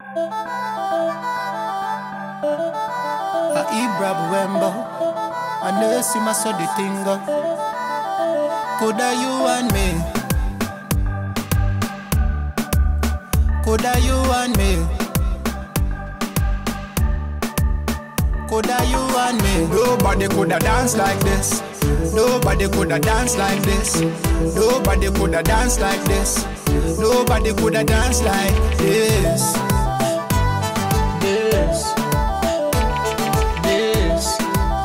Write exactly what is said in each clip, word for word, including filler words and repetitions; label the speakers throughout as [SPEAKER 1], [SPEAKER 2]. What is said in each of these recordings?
[SPEAKER 1] I Ibra Wembo, I know see my so the thing go. Coulda you and me? Coulda you and me? Coulda you and me? Nobody coulda dance like this. Nobody coulda dance like this. Nobody coulda dance like this. Nobody coulda dance like this. This. This.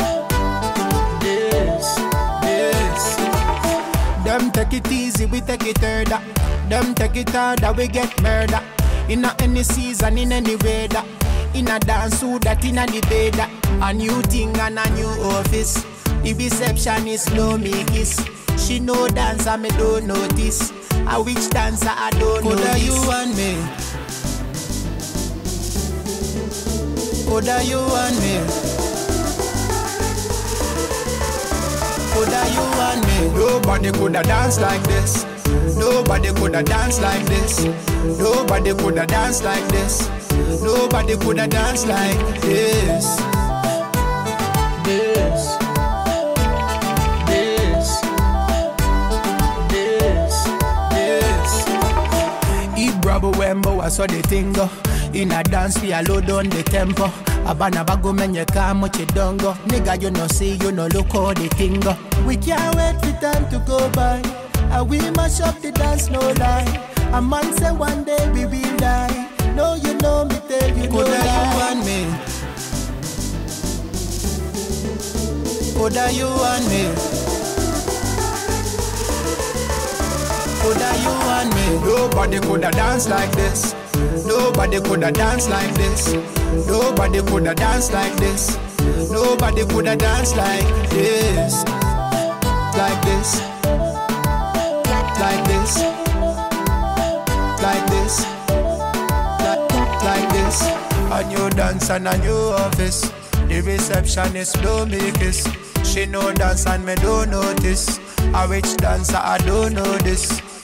[SPEAKER 1] This. This. Them take it easy, we take it harder. Them take it harder, we get murder. In a any season, in any weather. In a dance, so that in a debate. A new thing and a new office. The receptionist know me kiss. She know dance and me don't notice. A which dancer I don't know. Coulda you and me? Coulda you and me? Coulda you and me? Nobody coulda dance like this. Nobody coulda dance like this. Nobody coulda dance like this. Nobody coulda dance like this. This. This. This. This. Ibra Wembo, I saw the thing go. In a dance, we a load on the tempo. Abana bago men you can't much it don't go. Nigga, you no see, you no look how the thing go. We can't wait for time to go by. And we mash up the dance, no lie. A man say one day we will die. No, you know me, tell you no lie. Coulda you and me? Coulda you and me? Coulda you and me? Nobody coulda dance like this. Nobody coulda dance like this. Nobody coulda dance like this. Nobody coulda dance like this. Like this. Like this. Like this. Like, like this. A new dance and a new office. The receptionist blow me kiss. She know dance and me don't notice. A rich dancer I don't know this.